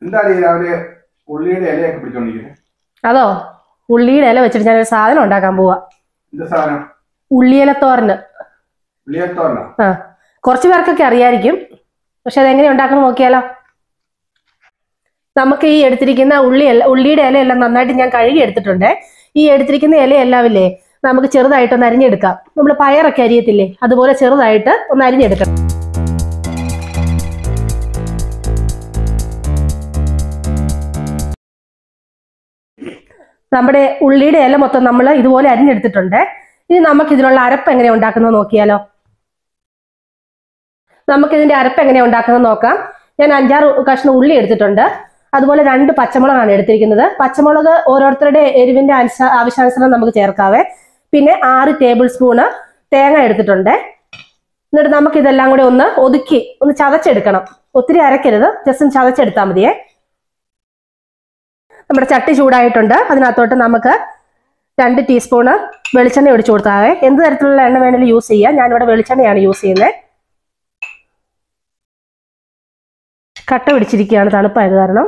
അതോ ഉള്ളിയുടെ ഇല വെച്ചിട്ട് ഞാനൊരു സാധനം ഉണ്ടാക്കാൻ പോവാ. ഉള്ളിയിലത്തോരന്. ആ, കുറച്ചു പേർക്കൊക്കെ അറിയായിരിക്കും, പക്ഷെ അതെങ്ങനെ ഉണ്ടാക്കണം നോക്കിയാലോ. നമുക്ക് ഈ എടുത്തിരിക്കുന്ന ഉള്ളിയുടെ ഇലയെല്ലാം നന്നായിട്ട് ഞാൻ കഴുകി എടുത്തിട്ടുണ്ട്. ഈ എടുത്തിരിക്കുന്ന ഇലയെല്ലാം ഇല്ലേ, നമുക്ക് ചെറുതായിട്ടൊന്ന് അരിഞ്ഞെടുക്കാം. നമ്മൾ പയറൊക്കെ അരിയത്തില്ലേ, അതുപോലെ ചെറുതായിട്ട് ഒന്ന് അരിഞ്ഞെടുക്കണം. നമ്മുടെ ഉള്ളിയുടെ ഇല മൊത്തം നമ്മൾ ഇതുപോലെ അരിഞ്ഞെടുത്തിട്ടുണ്ട്. ഇനി നമുക്ക് ഇതിനുള്ള അരപ്പ് എങ്ങനെയാ ഉണ്ടാക്കുന്നത് നോക്കിയാലോ. നമുക്കിതിന്റെ അരപ്പ് എങ്ങനെയാ ഉണ്ടാക്കുന്നത് നോക്കാം. ഞാൻ 5-6 കഷ്ണം ഉള്ളി എടുത്തിട്ടുണ്ട്. അതുപോലെ 2 പച്ചമുളകാണ് എടുത്തിരിക്കുന്നത്. പച്ചമുളക് ഓരോരുത്തരുടെ എരിവിന്റെ ആവശ്യാനുസരണം നമുക്ക് ചേർക്കാവേ. പിന്നെ 6 ടേബിൾ സ്പൂണ് തേങ്ങ എടുത്തിട്ടുണ്ട്. എന്നിട്ട് നമുക്ക് ഇതെല്ലാം കൂടെ ഒന്ന് ഒതുക്കി ഒന്ന് ചതച്ചെടുക്കണം. ഒത്തിരി അരക്കരുത്, ജസ്റ്റ് ഒന്ന് ചതച്ചെടുത്താൽ മതിയേ. നമ്മുടെ ചട്ടി ചൂടായിട്ടുണ്ട്. അതിനകത്തോട്ട് നമുക്ക് 2 ടീസ്പൂണ് വെളിച്ചെണ്ണ ഒഴിച്ചു കൊടുത്താവേ. എന്ത് തരത്തിലുള്ള എണ്ണ വേണമെങ്കിലും യൂസ് ചെയ്യാം. ഞാനിവിടെ വെളിച്ചെണ്ണയാണ് യൂസ് ചെയ്യുന്നത്. കട്ട പിടിച്ചിരിക്കുകയാണ്, തണുപ്പായത് കാരണം.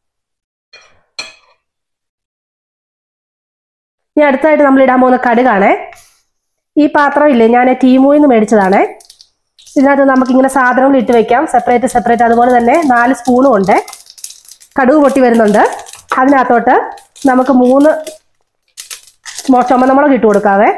ഇനി അടുത്തായിട്ട് നമ്മൾ ഇടാൻ പോകുന്ന കടുകാണേ. ഈ പാത്രം ഇല്ലേ, ഞാൻ ടീമൂയിൽ നിന്ന് മേടിച്ചതാണേ. ഇതിനകത്ത് നമുക്കിങ്ങനെ സാധനങ്ങൾ ഇട്ട് വെക്കാം, സെപ്പറേറ്റ്. അതുപോലെ തന്നെ 4 സ്പൂണും ഉണ്ട്. കടുക് പൊട്ടി വരുന്നുണ്ട്. അതിനകത്തോട്ട് നമുക്ക് 3 ചുമന്ന മുളക് ഇട്ട് കൊടുക്കാവേ.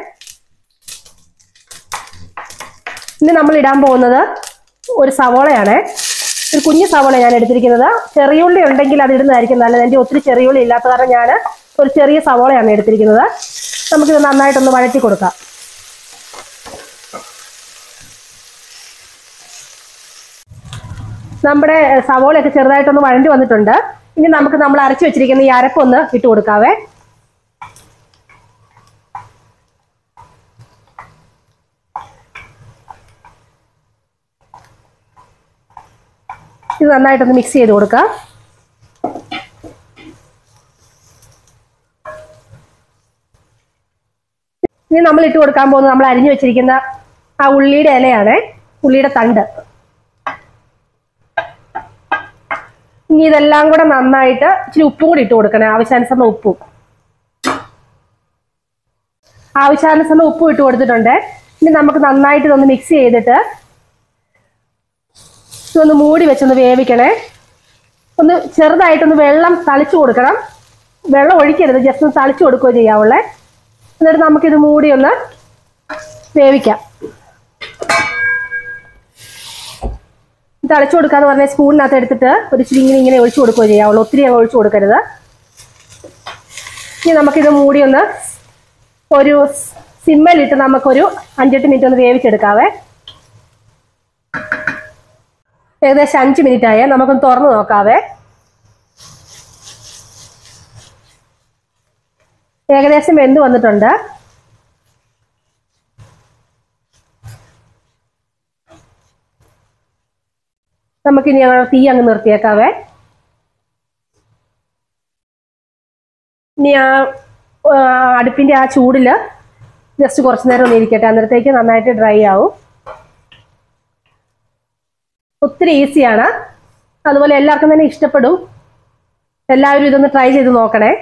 ഇനി നമ്മൾ ഇടാൻ പോകുന്നത് ഒരു സവോളയാണ്. ഒരു കുഞ്ഞു സവോള ഞാൻ എടുത്തിരിക്കുന്നത്. ചെറിയുള്ളി ഉണ്ടെങ്കിൽ അത് ഇടുന്നതായിരിക്കും നല്ലത്. എൻ്റെ ഒത്തിരി ചെറിയുള്ളി ഇല്ലാത്ത കാരണം ഞാൻ ഒരു ചെറിയ സവോളയാണ് എടുത്തിരിക്കുന്നത്. നമുക്കിത് നന്നായിട്ടൊന്ന് വഴറ്റി കൊടുക്കാം. നമ്മുടെ സവോളയൊക്കെ ചെറുതായിട്ടൊന്ന് വഴണ്ടി വന്നിട്ടുണ്ട്. ഇനി നമുക്ക് നമ്മൾ അരച്ചു വെച്ചിരിക്കുന്ന ഈ അരപ്പൊന്ന് ഇട്ട് കൊടുക്കാവേ. ഇത് നന്നായിട്ടൊന്ന് മിക്സ് ചെയ്ത് കൊടുക്കാം. ഇനി നമ്മൾ ഇട്ട് കൊടുക്കാൻ പോകുന്നത് നമ്മൾ അരിഞ്ഞു വെച്ചിരിക്കുന്ന ആ ഉള്ളിയുടെ ഇലയാണ്, ഉള്ളിയുടെ തണ്ട്. ഇനി ഇതെല്ലാം കൂടെ നന്നായിട്ട് ഇച്ചിരി ഉപ്പും കൂടി ഇട്ട് കൊടുക്കണേ. ആവശ്യാനുസരണം ഉപ്പും ഇട്ട് കൊടുത്തിട്ടുണ്ട്. ഇനി നമുക്ക് നന്നായിട്ട് ഇതൊന്ന് മിക്സ് ചെയ്തിട്ട് ഇതൊന്ന് മൂടി വെച്ചൊന്ന് വേവിക്കണേ. ഒന്ന് ചെറുതായിട്ടൊന്ന് വെള്ളം തളിച്ചു കൊടുക്കണം. വെള്ളം ഒഴിക്കരുത്, ജസ്റ്റ് ഒന്ന് തളിച്ചു കൊടുക്കുകയോ ചെയ്യാവുള്ളേ. എന്നിട്ട് നമുക്കിത് മൂടി ഒന്ന് വേവിക്കാം. തളിച്ചു കൊടുക്കാന്ന് പറഞ്ഞാൽ സ്പൂണിനകത്ത് എടുത്തിട്ട് ഒരു ഇച്ചിരി ഇങ്ങനെ ഒഴിച്ചു കൊടുക്കുകയോ ചെയ്യാവുള്ളൂ. ഒത്തിരി അങ്ങ് ഒഴിച്ചു കൊടുക്കരുത്. ഇനി നമുക്കിത് മൂടി ഒന്ന് ഒരു സിമ്മലിട്ട് നമുക്കൊരു 5-8 മിനിറ്റ് ഒന്ന് വേവിച്ചെടുക്കാവേ. ഏകദേശം 5 മിനിറ്റ് ആയേ. നമുക്കൊന്ന് തുറന്ന് നോക്കാവേ. ഏകദേശം വെന്ത് വന്നിട്ടുണ്ട്. നമുക്കിനി ഞങ്ങൾ തീ അങ്ങ് നിർത്തിയേക്കാവേ. ഇനി ആ അടുപ്പിന്റെ ആ ചൂടില് ജസ്റ്റ് കുറച്ചു നേരം ഒന്ന് ഇരിക്കട്ടെ. അന്നേരത്തേക്ക് നന്നായിട്ട് ഡ്രൈ ആവും. ഒത്തിരി ഈസിയാണ്. അതുപോലെ എല്ലാവർക്കും തന്നെ ഇഷ്ടപ്പെടും. എല്ലാവരും ഇതൊന്ന് ട്രൈ ചെയ്ത് നോക്കണേ.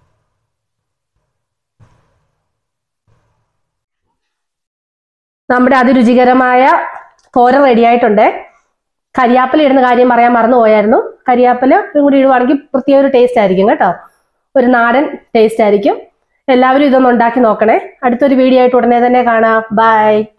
നമ്മുടെ അതിരുചികരമായ തോരൻ റെഡി ആയിട്ടുണ്ട്. കരിയാപ്പില ഇടുന്ന കാര്യം പറയാൻ മറന്നുപോയായിരുന്നു. കരിയാപ്പില കൂടി ഇടുവാണെങ്കിൽ പ്രത്യേക ഒരു ടേസ്റ്റ് ആയിരിക്കും കേട്ടോ. ഒരു നാടൻ ടേസ്റ്റ് ആയിരിക്കും. എല്ലാവരും ഇതൊന്ന് ഉണ്ടാക്കി നോക്കണേ. അടുത്തൊരു വീഡിയോ ആയിട്ട് ഉടനെ തന്നെ കാണാം. ബൈ.